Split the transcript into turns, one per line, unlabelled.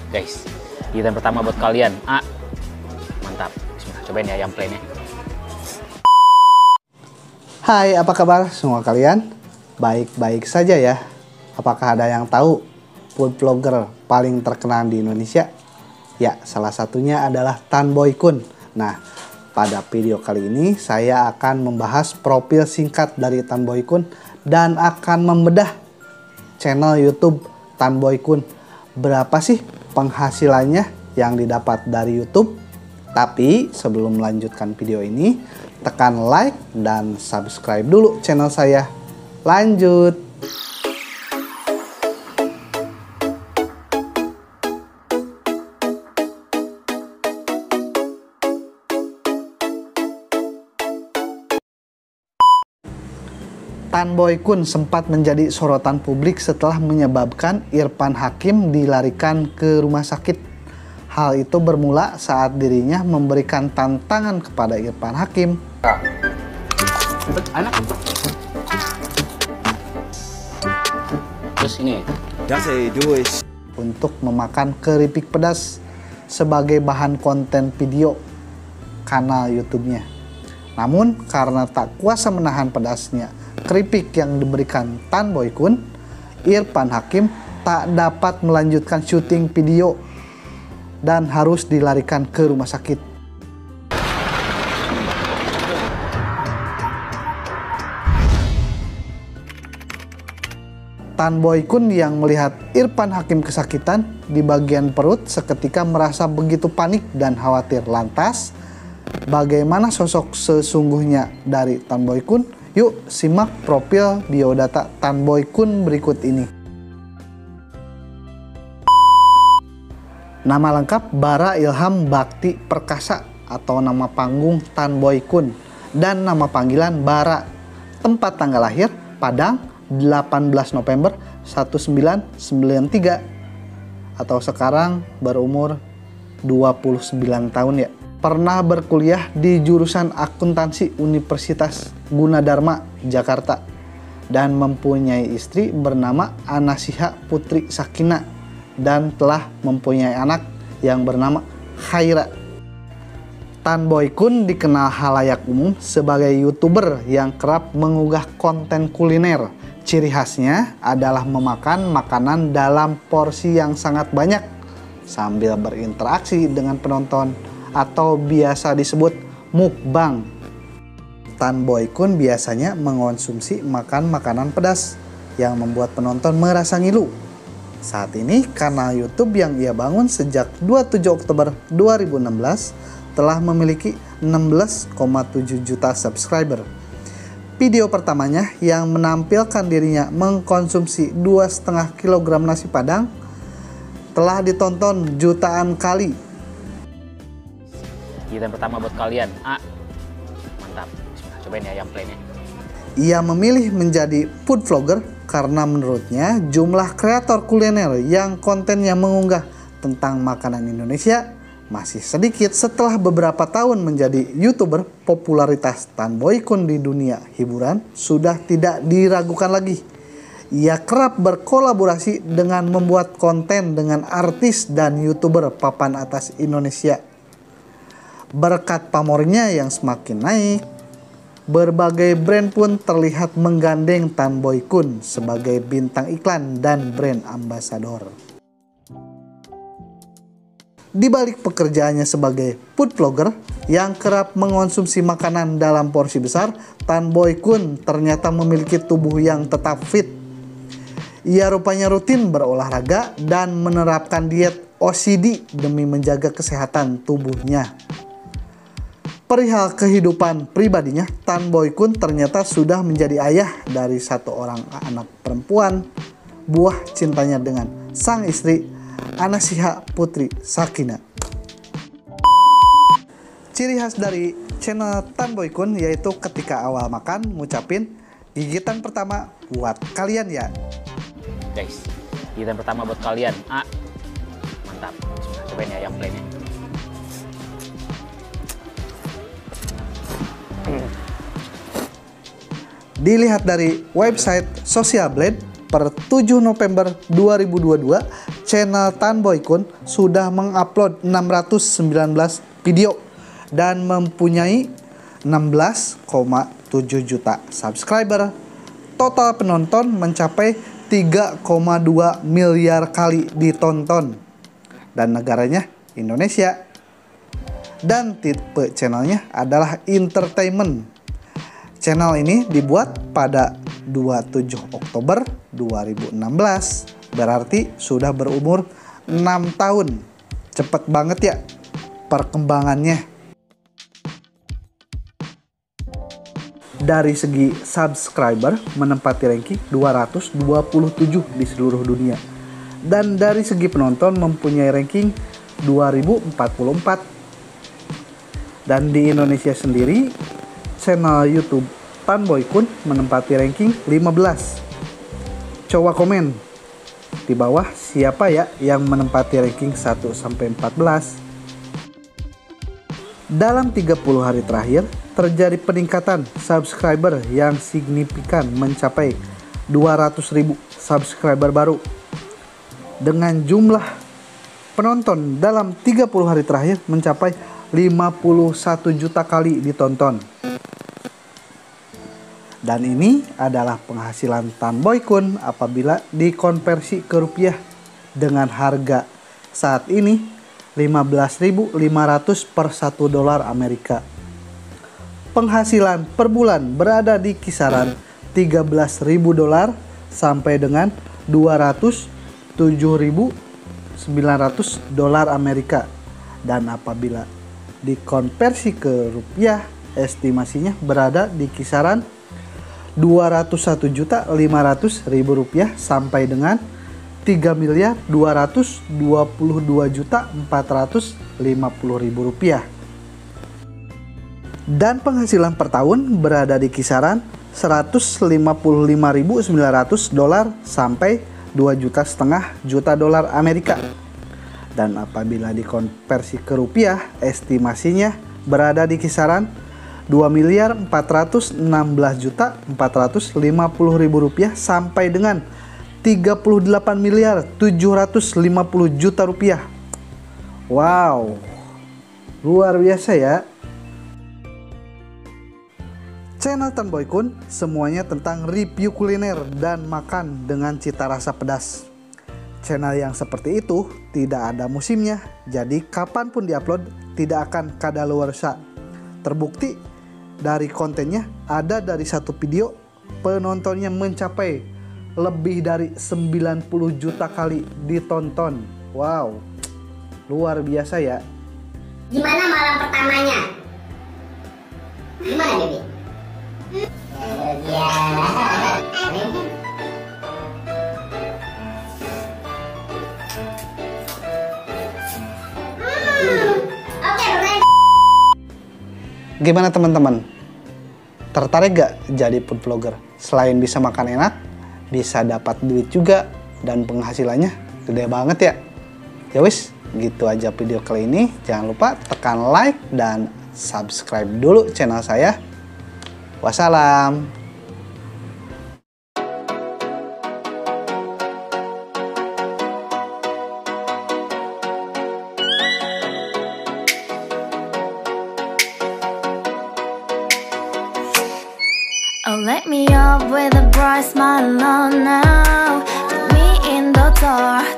Guys, gigitan pertama buat kalian. Mantap. Bismillah, cobain ya yang plainnya.
Hai, apa kabar semua kalian? Baik-baik saja ya. Apakah ada yang tahu food vlogger paling terkenal di Indonesia? Ya, salah satunya adalah Tan Boy Kun. Nah, pada video kali ini saya akan membahas profil singkat dari Tan Boy Kun dan akan membedah channel YouTube Tan Boy Kun. Berapa sih penghasilannya yang didapat dari YouTube? Tapi sebelum melanjutkan video ini, tekan like dan subscribe dulu channel saya. Lanjut. Tan Boy Kun sempat menjadi sorotan publik setelah menyebabkan Irfan Hakim dilarikan ke rumah sakit. Hal itu bermula saat dirinya memberikan tantangan kepada Irfan Hakim.
Anak. Terus ini.
Untuk memakan keripik pedas sebagai bahan konten video kanal YouTube-nya. Namun karena tak kuasa menahan pedasnya keripik yang diberikan Tan Boy Kun, Irfan Hakim tak dapat melanjutkan syuting video dan harus dilarikan ke rumah sakit. Tan Boy Kun yang melihat Irfan Hakim kesakitan di bagian perut seketika merasa begitu panik dan khawatir. Lantas, bagaimana sosok sesungguhnya dari Tan Boy Kun? Yuk simak profil biodata Tan Boy Kun berikut ini. Nama lengkap Bara Ilham Bakti Perkasa atau nama panggung Tan Boy Kun dan nama panggilan Bara. Tempat tanggal lahir Padang 18 November 1993 atau sekarang berumur 29 tahun ya. Pernah berkuliah di jurusan akuntansi Universitas Gunadarma Jakarta dan mempunyai istri bernama Anasiha Putri Sakina dan telah mempunyai anak yang bernama Khaira. Tan Boy Kun dikenal halayak umum sebagai YouTuber yang kerap mengunggah konten kuliner. Ciri khasnya adalah memakan makanan dalam porsi yang sangat banyak sambil berinteraksi dengan penonton atau biasa disebut mukbang. Tan Boy Kun biasanya mengonsumsi makanan pedas yang membuat penonton merasa ngilu. Saat ini kanal YouTube yang ia bangun sejak 27 Oktober 2016 telah memiliki 16,7 juta subscriber. Video pertamanya yang menampilkan dirinya mengkonsumsi 2,5 kg nasi padang telah ditonton jutaan kali.
Gigitan pertama buat kalian. Mantap. Bismillah, cobain ya yang plainnya.
Ia memilih menjadi food vlogger karena menurutnya jumlah kreator kuliner yang kontennya mengunggah tentang makanan Indonesia masih sedikit. Setelah beberapa tahun menjadi YouTuber, popularitas Tan Boy Kun di dunia hiburan sudah tidak diragukan lagi. Ia kerap berkolaborasi dengan membuat konten dengan artis dan YouTuber papan atas Indonesia. Berkat pamornya yang semakin naik, berbagai brand pun terlihat menggandeng Tan Boy Kun sebagai bintang iklan dan brand ambassador. Di balik pekerjaannya sebagai food vlogger yang kerap mengonsumsi makanan dalam porsi besar, Tan Boy Kun ternyata memiliki tubuh yang tetap fit. Ia rupanya rutin berolahraga dan menerapkan diet OCD demi menjaga kesehatan tubuhnya. Perihal kehidupan pribadinya, Tan Boy Kun ternyata sudah menjadi ayah dari satu orang anak perempuan, buah cintanya dengan sang istri Anasiha Putri Sakina. Ciri khas dari channel Tan Boy Kun yaitu ketika awal makan ngucapin gigitan pertama buat kalian ya.
Guys, gigitan pertama buat kalian. Mantap. Bismillah, cobain ya yang plainnya.
Dilihat dari website Social Blade per 7 November 2022, channel Tan Boy Kun sudah mengupload 619 video dan mempunyai 16,7 juta subscriber. Total penonton mencapai 3,2 miliar kali ditonton. Dan negaranya Indonesia. Dan tipe channelnya adalah entertainment. Channel ini dibuat pada 27 Oktober 2016. Berarti sudah berumur 6 tahun. Cepet banget ya perkembangannya. Dari segi subscriber menempati ranking 227 di seluruh dunia. Dan dari segi penonton mempunyai ranking 2044. Dan di Indonesia sendiri, channel YouTube Tan Boy Kun menempati ranking 15. Coba komen di bawah siapa ya yang menempati ranking 1-14. Dalam 30 hari terakhir, terjadi peningkatan subscriber yang signifikan mencapai 200.000 subscriber baru. Dengan jumlah penonton dalam 30 hari terakhir mencapai 51 juta kali ditonton. Dan ini adalah penghasilan Tan Boy Kun apabila dikonversi ke rupiah dengan harga saat ini 15.500 per $1 Amerika. Penghasilan per bulan berada di kisaran $13.000 sampai dengan $207.900 Amerika. Dan apabila dikonversi ke rupiah, estimasinya berada di kisaran Rp201.500.000 sampai dengan Rp3.222.450.000. Dan penghasilan per tahun berada di kisaran $155.900 sampai $2,5 juta Amerika. Dan apabila dikonversi ke rupiah, estimasinya berada di kisaran Rp2.416.450.000 sampai dengan Rp38.750.000. Wow, luar biasa ya. Channel Tan Boy Kun semuanya tentang review kuliner dan makan dengan cita rasa pedas. Channel yang seperti itu tidak ada musimnya, jadi kapanpun diupload tidak akan kadaluarsa. Terbukti dari kontennya, ada dari satu video penontonnya mencapai lebih dari 90 juta kali ditonton. Wow, luar biasa ya.
Gimana malam pertamanya? Gimana, Bibi?
Gimana teman-teman? Tertarik gak jadi food vlogger? Selain bisa makan enak, bisa dapat duit juga, dan penghasilannya gede banget ya. Ya wis, gitu aja video kali ini. Jangan lupa tekan like dan subscribe dulu channel saya. Wassalam.
Oh, let me up with a bright smile on now. Put me in the dark.